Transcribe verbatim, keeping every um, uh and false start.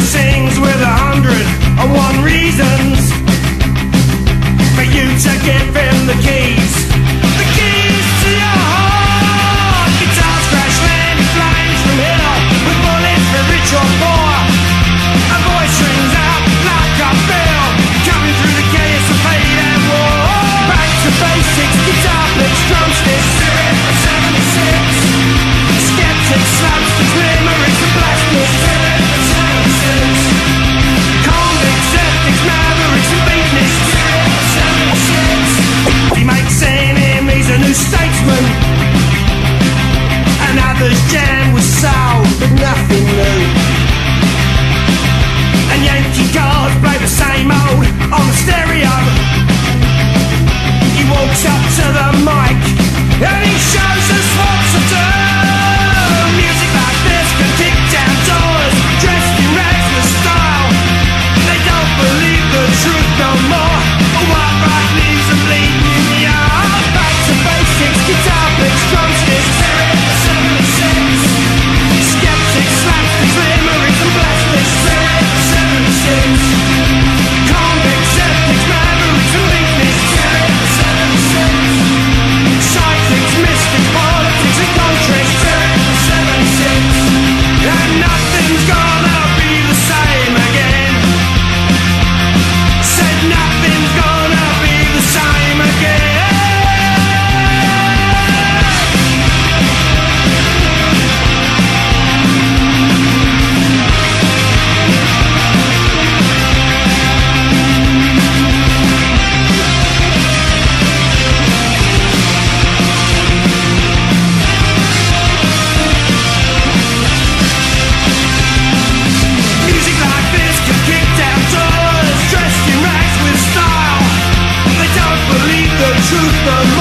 sings with a hundred and one reasons for you to give him the keys. The keys to your heart. Guitars crash, land flames from here with bullets for rich or poor. A voice rings out like a bell, coming through the chaos of hate and war. Back to basics, guitar picks, drumsticks, Spirit of seventy-six. Skeptic slaps the memories of blasters, Spirit of seventy-six. Convicts, ethics, mavericks and beatniks, Spirit of seventy-six. He makes enemies a new statesman, and others jam with soul, but nothing new. And Yankee cars play the same old on the stereo. He walks up to the mic and he shows us what to do. Music like this can kick down doors, dressed in rags with style. They don't believe the truth no more, or what right leaves them bleeding in the eye. Back to basics, guitar picks, drumsticks, Spirit of seventy-six. Skeptic slaps the memories and blasters, Spirit of seventy-six. Convicts, ethics, mavericks and beatniks, Spirit of seventy-six. Psychics, mystics, politics and contracts, Spirit of seventy-six. And nothing's gonna be the same again. Said nothing's gonna be the same again. Music like this can kick down doors, dressed in rags with style. They don't believe the truth no